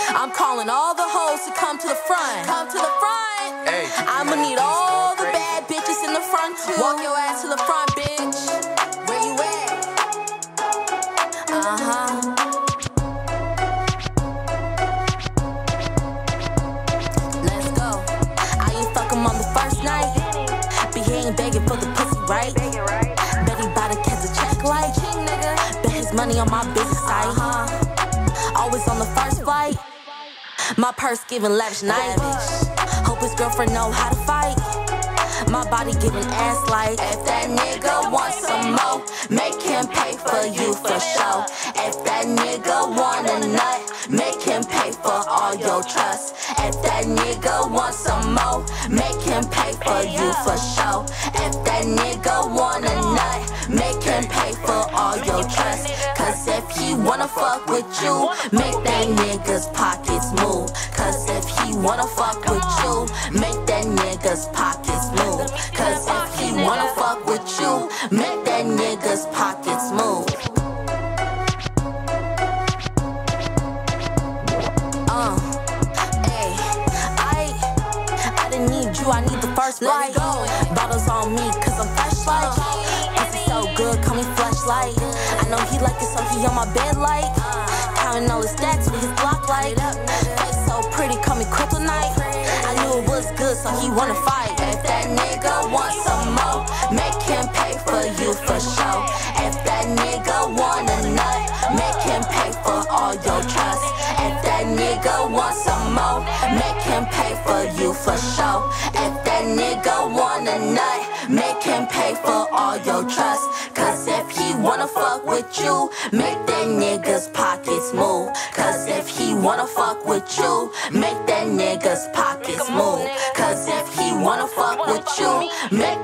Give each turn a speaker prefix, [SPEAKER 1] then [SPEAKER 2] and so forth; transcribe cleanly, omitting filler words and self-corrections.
[SPEAKER 1] I'm calling all the hoes to come to the front. Come to the front.
[SPEAKER 2] Hey,
[SPEAKER 1] I'ma need all the bad bitches in the front too. Walk your ass to the front, bitch. Where you at? Let's go. I ain't fuck him on the first night. But he ain't begging for the pussy, right? Bet he bout to catch a check like nigga. Bet his money on my business site. Always on the first flight. My purse giving lavish night. Hope his girlfriend know how to fight. My body giving ass like. If that nigga wants some more, make him pay for you for sure. If that nigga want a nut, make him pay for all your trust. If that nigga wants some more, make him pay for you for sure. If that nigga want a nut, make him pay for all your trust. Cause if he wanna fuck with you, make that nigga's pockets move. Cause if he wanna fuck with you, make that nigga's pockets move. Cause if he wanna fuck with you, make that nigga's pockets move. I need the first flight. Bottles on me, cause I'm fresh like. Pussy so good, call me flashlight. I know he like it, so he on my bed like. Counting all his stacks with his Glock light. Face so pretty, call me kryptonite. I knew it was good, so he wanna fight. If that nigga wants some more, make him pay for you for sure. If that nigga want a nut, make him pay for all your trust. If that nigga wants some more, make him pay for you for sure. If that nigga want a nut, make him pay for all your trust. Cause if he wanna fuck with you, make that nigga's pockets move. Cause if he wanna fuck with you, make that nigga's pockets move. Cause if he wanna fuck with you, make